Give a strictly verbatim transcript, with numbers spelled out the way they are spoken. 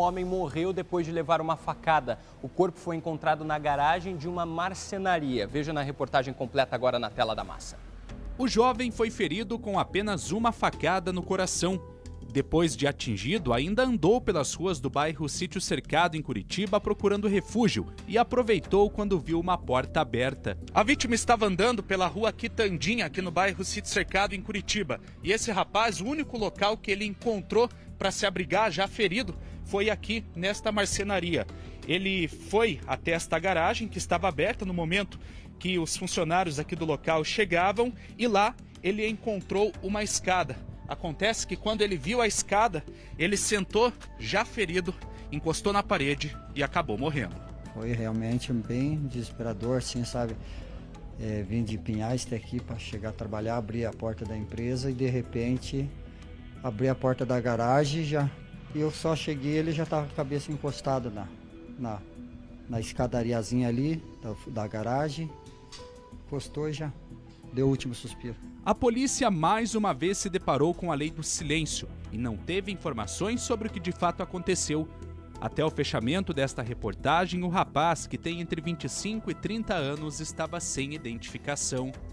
homem morreu depois de levar uma facada. O corpo foi encontrado na garagem de uma marcenaria. Veja na reportagem completa agora na tela da Massa. O jovem foi ferido com apenas uma facada no coração. Depois de atingido, ainda andou pelas ruas do bairro Sítio Cercado, em Curitiba, procurando refúgio e aproveitou quando viu uma porta aberta. A vítima estava andando pela rua Quitandinha, aqui no bairro Sítio Cercado, em Curitiba. E esse rapaz, o único local que ele encontrou para se abrigar, já ferido, foi aqui nesta marcenaria. Ele foi até esta garagem, que estava aberta no momento que os funcionários aqui do local chegavam, e lá ele encontrou uma escada. Acontece que quando ele viu a escada, ele sentou já ferido, encostou na parede e acabou morrendo. Foi realmente bem desesperador, assim, sabe? É, vim de Pinhais até aqui para chegar a trabalhar, abrir a porta da empresa e de repente abri a porta da garagem já, e eu só cheguei, ele já estava com a cabeça encostada na, na, na escadariazinha ali da, da garagem, encostou e já deu o último suspiro. A polícia mais uma vez se deparou com a lei do silêncio e não teve informações sobre o que de fato aconteceu. Até o fechamento desta reportagem, o rapaz, que tem entre vinte e cinco e trinta anos, estava sem identificação.